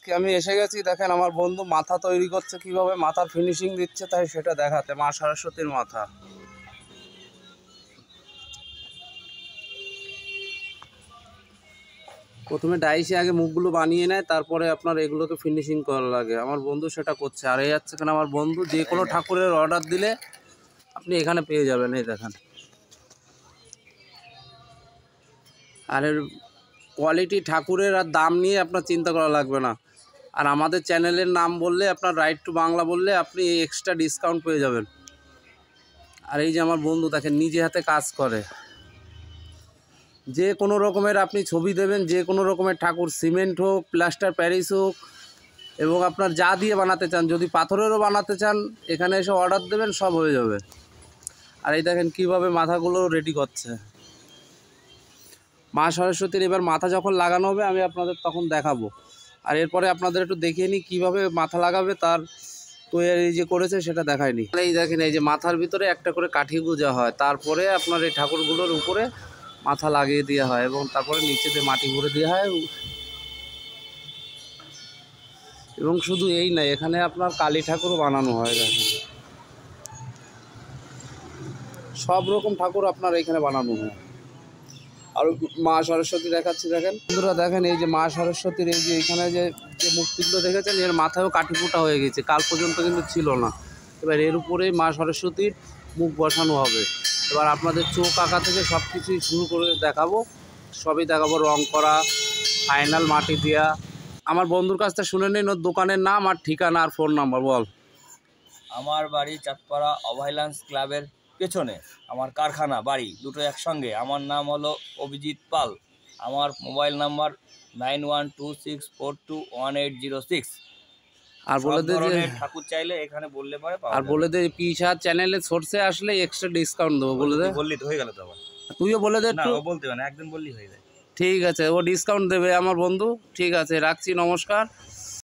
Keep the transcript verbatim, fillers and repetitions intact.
আজকে আমি এসে গেছি, দেখেন আমার বন্ধু মাথা তৈরি করছে, কিভাবে মাথার ফিনিশিং দিচ্ছে, তাই সেটা দেখাতে। মা সরস্বতীর মাথা প্রথমে ডাইসে আগে মুখগুলো বানিয়ে নেয়, তারপরে আপনার এগুলোকে ফিনিশিং করা লাগে। আমার বন্ধু সেটা করছে। আর এই যাচ্ছে কেন আমার বন্ধু, যে কোনো ঠাকুরের অর্ডার দিলে আপনি এখানে পেয়ে যাবেন। এই দেখেন, আর এর কোয়ালিটি ঠাকুরের আর দাম নিয়ে আপনার চিন্তা করা লাগবে না। আর আমাদের চ্যানেলের নাম বললে, আপনার রাইট টু বাংলা বললে আপনি এক্সট্রা ডিসকাউন্ট পেয়ে যাবেন। আর এই যে আমার বন্ধু দেখেন নিজে হাতে কাজ করে। যে কোনো রকমের আপনি ছবি দেবেন, যে কোনো রকমের ঠাকুর, সিমেন্ট হোক, প্লাস্টার প্যারিস হোক, এবং আপনার যা দিয়ে বানাতে চান, যদি পাথরেরও বানাতে চান এখানে এসে অর্ডার দেবেন, সব হয়ে যাবে। আর এই দেখেন কীভাবে মাথাগুলো রেডি করছে। মা সরস্বতীর এবার মাথা যখন লাগানো হবে আমি আপনাদের তখন দেখাবো। আর এরপরে আপনাদের একটু দেখিয়ে নিই কীভাবে মাথা লাগাবে, তার তৈরি যে করেছে সেটা দেখায়নি। এই দেখেন, এই যে মাথার ভিতরে একটা করে কাঠি গুঁজা হয়, তারপরে আপনার এই ঠাকুরগুলোর উপরে মাথা লাগিয়ে দেওয়া হয় এবং তারপরে নিচেতে মাটি ভরে দেওয়া হয়। এবং শুধু এই নয়, এখানে আপনার কালী ঠাকুরও বানানো হয়। দেখেন সব রকম ঠাকুর আপনার এখানে বানানো হয়। আর মা সরস্বতী দেখাচ্ছি, দেখেন বন্ধুরা, দেখেন এই যে মা সরস্বতীর এই যে এখানে যে যে মূর্তিগুলো দেখেছেন, এর মাথায়ও কাঠি ফোঁটা হয়ে গেছে, কাল পর্যন্ত কিন্তু ছিল না। এবার এর উপরেই মা সরস্বতীর মুখ বসানো হবে। এবার আপনাদের চোখ আঁকা থেকে সব কিছুই শুরু করে দেখাবো, সবই দেখাবো, রং করা, ফাইনাল মাটি দেওয়া। আমার বন্ধুর কাছ থেকে শুনে নিন ওর দোকানের নাম আর ঠিকানা আর ফোন নাম্বার। বল। আমার বাড়ি চাঁদপাড়া অভয়লান্স ক্লাবের পেছনে, আমার কারখানা বাড়ি দুটো একসঙ্গে। আমার নাম হলো অভিজিৎ পাল। আমার mobile number nine one two six four two one eight zero six. আর বলে দে যে ঠাকুর চাইলে এখানে বললে পরে। আর বলে দে পিসার চ্যানেলে সোর্সে আসলে এক্সট্রা ডিসকাউন্ট দেবো। বলে দে। বললি তো হয়ে গেল তো। আবার তুইও বলে দে। না, ও বলতে হবে না, একদম বললি হয়ে যায়। ঠিক আছে, ও ডিসকাউন্ট দেবে আমার বন্ধু। ঠিক আছে, রাখছি, নমস্কার।